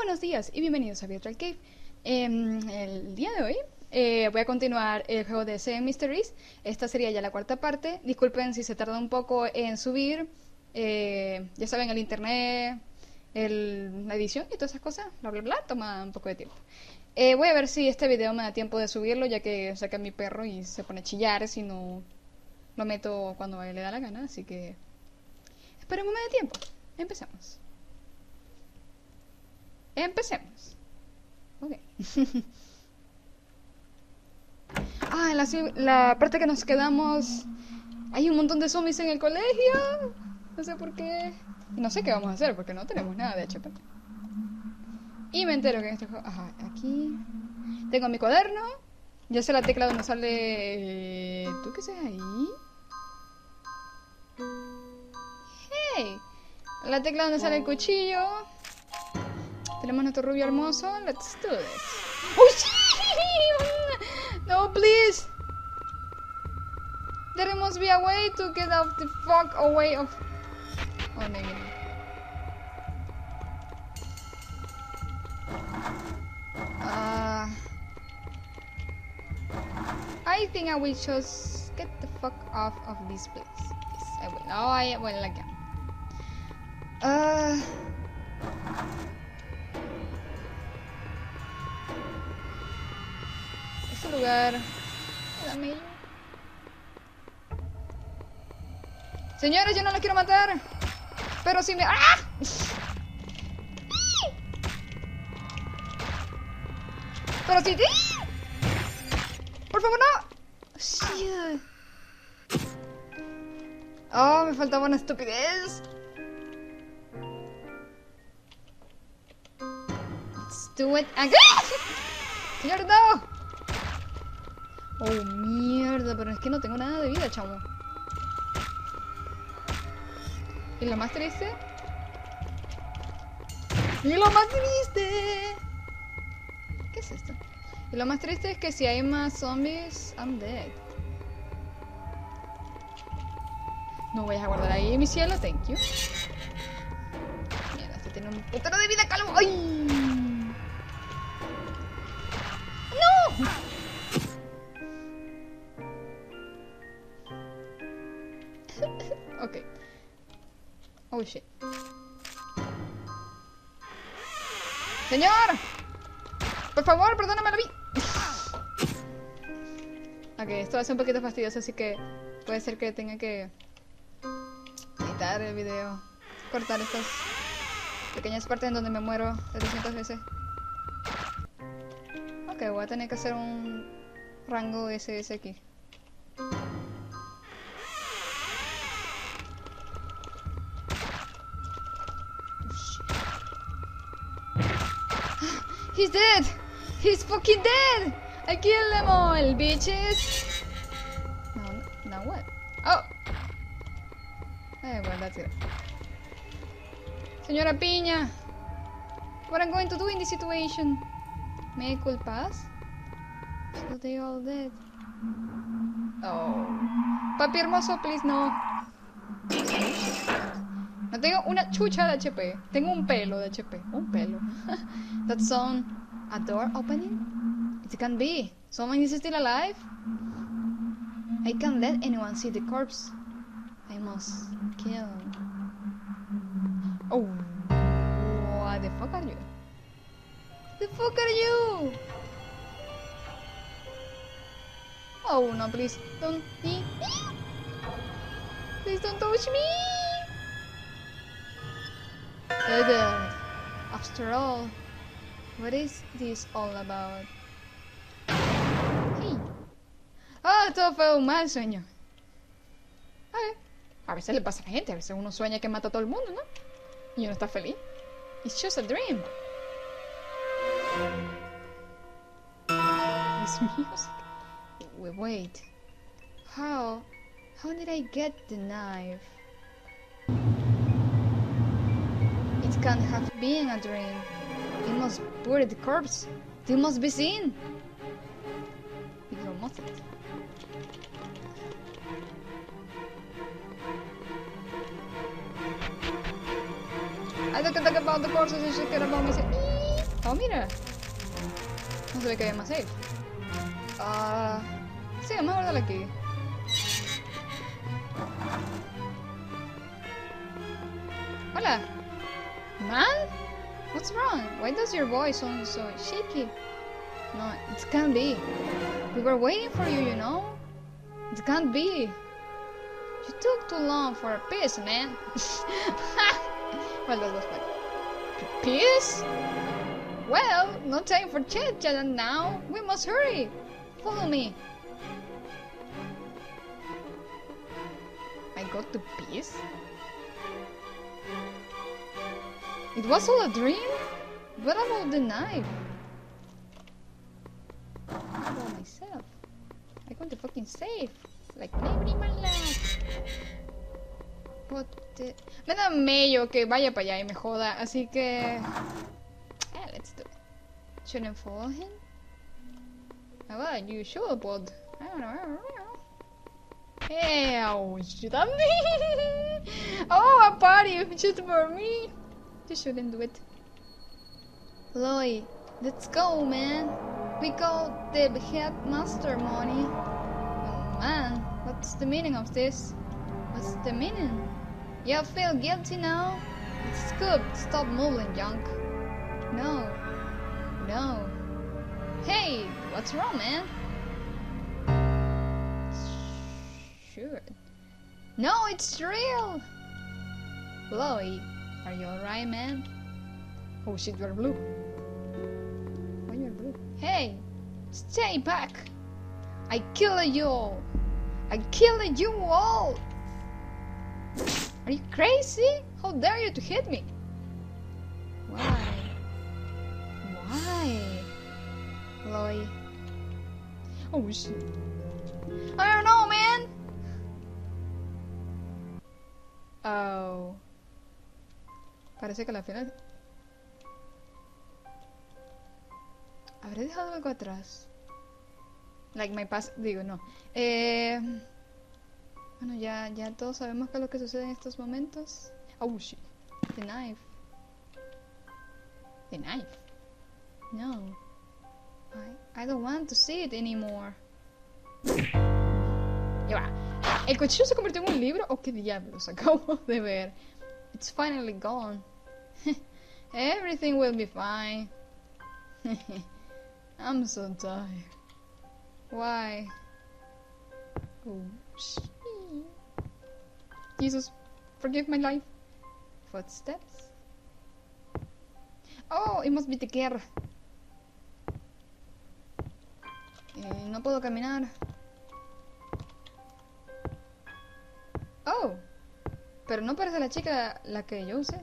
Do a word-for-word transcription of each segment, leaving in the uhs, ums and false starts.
buenos días y bienvenidos a Virtual Cave. Eh, el día de hoy eh, voy a continuar el juego de Seven Mysteries. Esta sería ya la cuarta parte. Disculpen si se tarda un poco en subir. Eh, ya saben, el internet, el, la edición y todas esas cosas, bla bla bla, toma un poco de tiempo. Eh, voy a ver si este video me da tiempo de subirlo, ya que saca mi perro y se pone a chillar si no lo meto cuando le da la gana. Así que esperemos me dé tiempo. Empecemos. Empecemos. Ok. Ah, en la, la parte que nos quedamos, hay un montón de zombies en el colegio. No sé por qué. Y no sé qué vamos a hacer porque no tenemos nada de H P. Y me entero que en este juego... Ajá, aquí tengo mi cuaderno. Ya sé la tecla donde sale... ¿Tú qué haces ahí? Hey. La tecla donde sale el cuchillo. Tenemos nuestro rubio hermoso. Let's do this. ¡Oh, shit! No, please. There must be a way to get out the fuck away of... Oh, no, no. Uh, I think I will just get the fuck off of this place. Yes, I will. Oh, I will again. Uh... Este lugar... Dame. Señores, yo no lo quiero matar. Pero si me... ¡Ah! Pero si... Por favor, no. Shit. Oh, me faltaba una estupidez. Let's do it again. Señor, no. Oh, mierda, pero es que no tengo nada de vida, chamo. Y lo más triste... Y lo más triste... ¿Qué es esto? Y lo más triste es que si hay más zombies, I'm dead. No voy a guardar ahí mi cielo, thank you. Mierda, este tiene un putero de vida, calvo. ¡Ay! ¡No! Ok. Oh shit. Señor, por favor, perdóname la vida. Ok, esto va a ser un poquito fastidioso, así que puede ser que tenga que editar el video, cortar estas pequeñas partes en donde me muero setecientas veces. Ok, voy a tener que hacer un rango S S aquí. He's dead! He's fucking dead! I killed them all, bitches! No, now what? Oh! Eh, well, that's it. Señora Piña! What I'm going to do in this situation? ¿Me culpas? So they all dead. Oh. Papi hermoso, please, no. No tengo una chucha de H P. Tengo un pelo de H P. Un pelo. That sound... A door opening? It can be. Someone is still alive? I can't let anyone see the corpse. I must kill. Oh. What the fuck are you? The fuck are you? Oh no, please don't be me. Please don't touch me. Dead. After all, what is this all about? Hey. Ah, todo fue un mal sueño. A ver, a veces le pasa a la gente, a veces uno sueña que mata a todo el mundo, ¿no? Y uno está feliz. It's just a dream. This music. Wait, wait. How? How did I get the knife? It can't have been a dream. They must bury the corpse. They must be seen. They must. I don't talk about the corpses and shit about me. Oh, mira. No se ve que había más safe. Ah... sí, vamos a guardarla aquí. Hola. Man? What's wrong? Why does your voice sound so shaky? No, it can't be. We were waiting for you, you know? It can't be. You took too long for a piss, man. Well, that was funny. Piss? Well, no time for chit-chat now. We must hurry. Follow me. I got to piss? It was all a dream? What about the knife? What about myself? I got the fucking safe. Like never in my life. What the... Me da mello que vaya para allá y me joda, así que... Yeah, let's do it. Shouldn't follow him? Well, you should, but... I don't know, I don't know. Hey, oh, should I be? Oh, a party just for me. You shouldn't do it. Chloe, let's go, man. We got the headmaster money. Oh, man, what's the meaning of this? What's the meaning? You feel guilty now? It's good. Stop moving, junk. No. No. Hey, what's wrong, man? Sure. No, it's real! Chloe, are you alright, man? Oh shit, you're blue. Why you're blue? Hey! Stay back! I killed you all! I killed you all! Are you crazy? How dare you to hit me? Why? Why? Chloe. Oh shit. I don't know, man! Oh. Parece que la final... ¿Habré dejado algo atrás? Like my past... Digo, no. Eh... Bueno, ya, ya todos sabemos qué es lo que sucede en estos momentos. Oh, shit. The knife. The knife. No. I, I don't want to see it anymore. Ya va. ¿El cuchillo se convirtió en un libro? ¿O qué diablos acabo de ver? It's finally gone. Everything will be fine. I'm so tired. Why? Oh, shit. Jesus, forgive my life. Footsteps? Oh, it must be the guerra. Eh, no puedo caminar. Oh, pero no parece la chica la que yo usé.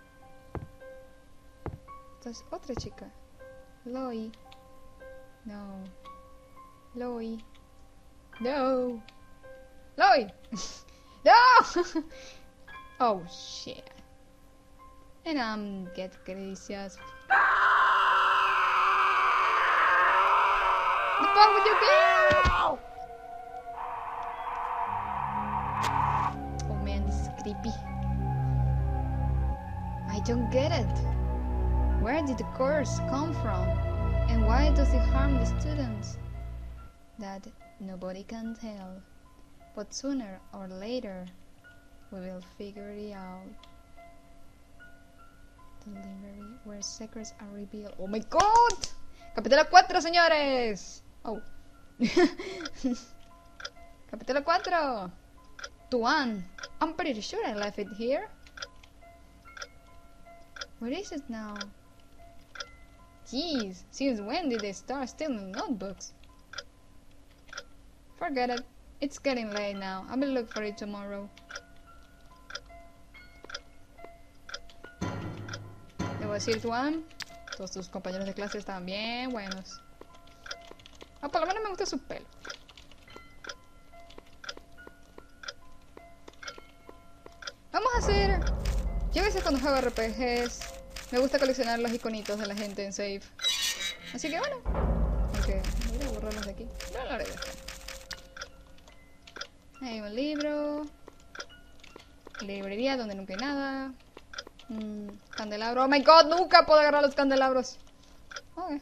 Entonces, otra chica. Chloe. No. Chloe. No. Chloe. No. Oh shit. And I'm get crazy as fuck. The fuck would you go? Oh man, this is creepy. I don't get it. Where did the curse come from? And why does it harm the students? That nobody can tell. But sooner or later, we will figure it out. The library where secrets are revealed. Oh my god! Capítulo cuatro, señores! Oh. Capítulo cuatro! Tuan. I'm pretty sure I left it here. Where is it now? Jeez, since when did they start stealing notebooks? Forget it. It's getting late now. I will look for it tomorrow. Debo decir, Tuan, todos tus compañeros de clase estaban bien buenos. O por lo menos me gusta su pelo. Vamos a hacer... Yo a veces cuando juego R P Gs me gusta coleccionar los iconitos de la gente en save. Así que bueno. Ok, voy a borrarlos de aquí. No lo haré después. Hay un libro. Librería donde nunca hay nada. Mm, candelabro. Oh my god, nunca puedo agarrar los candelabros. Okay.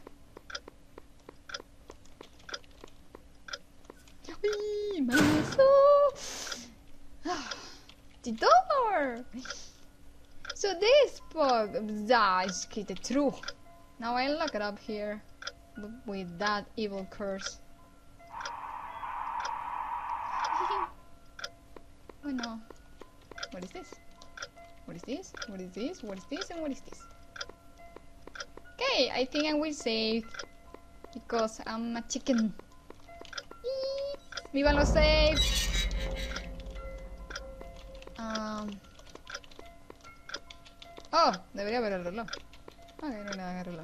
Uy, mazo! The door! So this book, that is the truth. Now I look it up here with that evil curse. Oh no. What is this? What is this? What is this? What is this? And what is this? Okay, I think I will save because I'm a chicken. Eee, ¡Viva los saves! Um. Oh, debería ver el reloj. Ok, no hay nada en el reloj.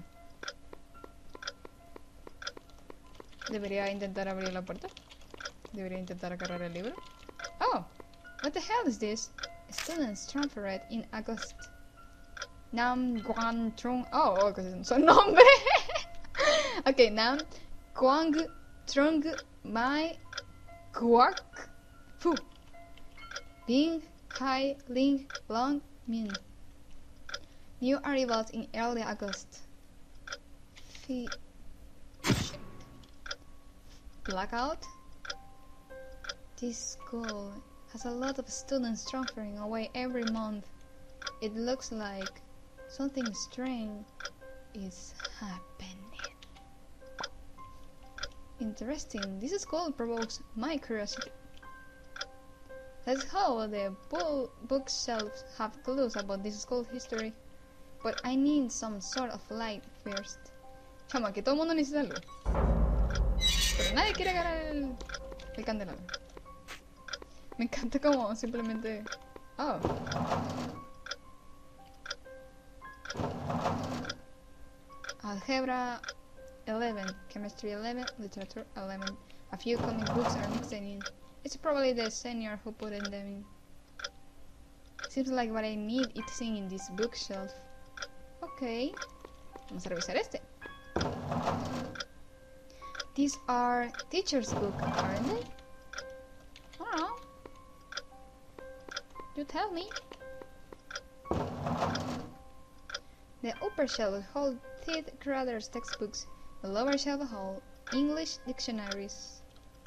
Debería intentar abrir la puerta. Debería intentar agarrar el libro. Oh, what the hell is this? Students transferred in August. Nam Guan Trung. Oh, oh, que son nombres. Ok, Nam Quang Trung Mai Guak Fu Bing Hai Ling Long Min. New arrivals in early August. Fi Blackout. This school has a lot of students transferring away every month. It looks like something strange is happening. Interesting. This school provokes my curiosity. Let's hope the bookshelves have clues about this school's history. But I need some sort of light first. Chama, que todo el mundo necesita luz. Pero nadie quiere agarrar el, el candelabro. Me encanta como simplemente... Oh. Algebra eleven, Chemistry eleven, Literature eleven. A few comic books are mixed in. It's probably the senior who put them in. Seems like what I need is in this bookshelf. Okay. Vamos a revisar este. These are teacher's books, aren't they? I don't know. You tell me. The upper shelf holds fifth graders textbooks. The lower shelf holds English dictionaries.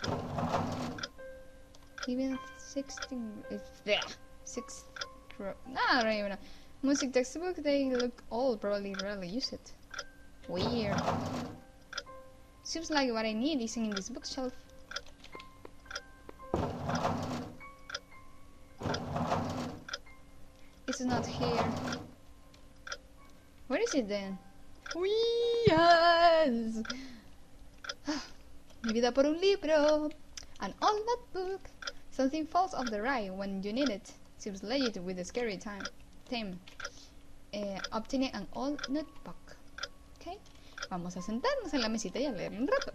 Even sixteen. Yeah, sixth. Nah, I don't even know. Music textbook. They look old. Probably rarely use it. Weird. Seems like what I need isn't in this bookshelf. It's not here. Where is it then? Yes! Mi vida por un libro. An old notebook. Something falls off the right when you need it. Seems legit with a scary time. Theme. Uh, obtaining an old notebook. Okay. Vamos a sentarnos en la mesita y a leer un rato.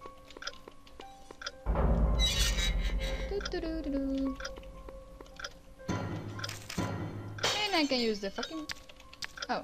And I can use the fucking... Oh.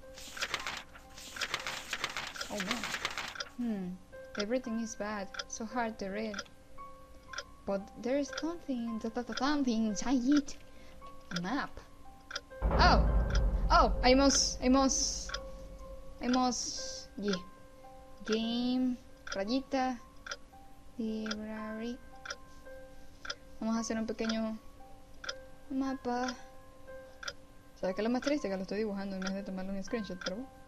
Oh no. Hmm. Everything is bad. So hard to read. But there is something, something inside it. A map. Oh. Oh, I must, I must, I must, yeah. Game, rayita, library. Vamos a hacer un pequeño mapa. ¿Sabes qué es lo más triste? Que lo estoy dibujando en vez de tomarle un screenshot, pero bueno.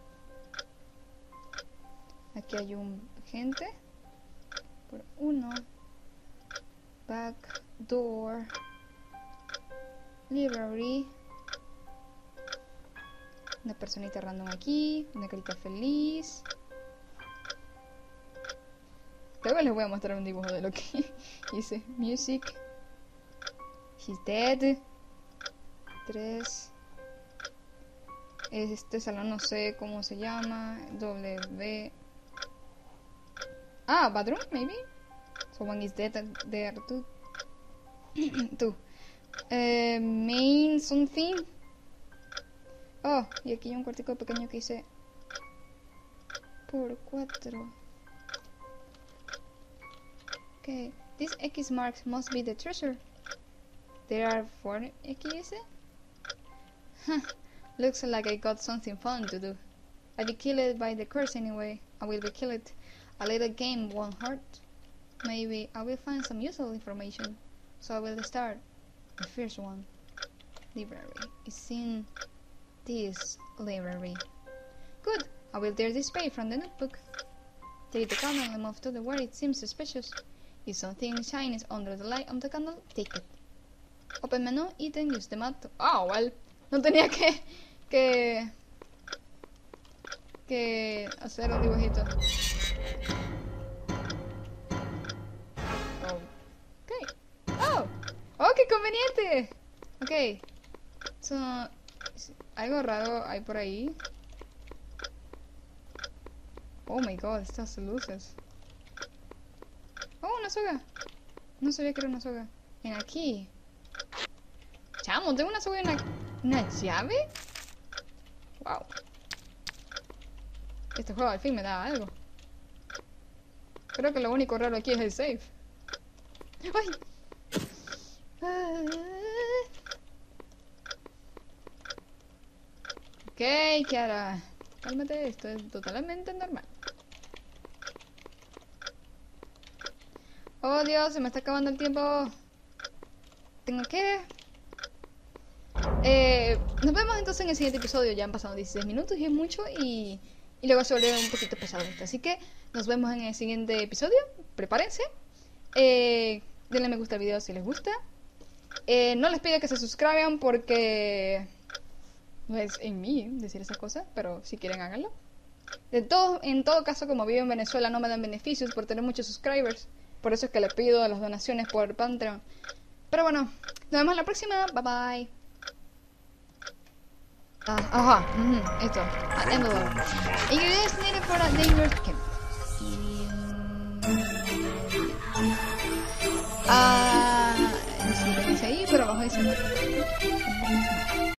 Aquí hay un gente. Por uno. Back door. Library. Una personita random aquí. Una carita feliz. Luego les voy a mostrar un dibujo de lo que hice. Music. He's dead. Tres. Este salón no sé cómo se llama. W. Ah, bathroom, maybe. Someone is dead there too. Tú. Uh, main something. Oh, y aquí hay un cuartico pequeño que hice por cuatro. Okay, this X marks must be the treasure. There are four X. Huh. Looks like I got something fun to do. I'll be killed by the curse anyway. I will be killed. A little game won't hurt. Maybe I will find some useful information. So I will start. The first one. Library. It's in this library. Good. I will tear this page from the notebook. Take the candle and move to the where it seems suspicious. If something shines under the light of the candle, take it. Open menu, item, use the map to... Ah, well. No tenía que... que... que hacer un dibujito. Ok. Oh. Oh, qué conveniente. Ok. So, algo raro hay por ahí. Oh my god, estas luces. Oh, una soga. No sabía que era una soga. En aquí. Chamo, tengo una soga y una... ¿Una llave? Wow. Este juego al fin me da algo. Creo que lo único raro aquí es el save. ¡Ay! Ok, Kiara. Cálmate, esto es totalmente normal. Oh Dios, se me está acabando el tiempo. Tengo que... Eh, nos vemos entonces en el siguiente episodio. Ya han pasado dieciséis minutos y es mucho. Y, y luego se vuelve un poquito pesado esto. Así que nos vemos en el siguiente episodio. Prepárense. Eh, denle me gusta al video si les gusta. Eh, no les pido que se suscriban porque... no es en mí decir esas cosas, pero si quieren háganlo. De todo, en todo caso, como vivo en Venezuela, no me dan beneficios por tener muchos subscribers. Por eso es que le pido las donaciones por Patreon. Pero bueno, nos vemos en la próxima. Bye bye. Ah, ajá, uh-huh, esto. Ah, envelope. Ingredients needed for a dangerous camp. Ah, sí, lo dice ahí, pero abajo dice...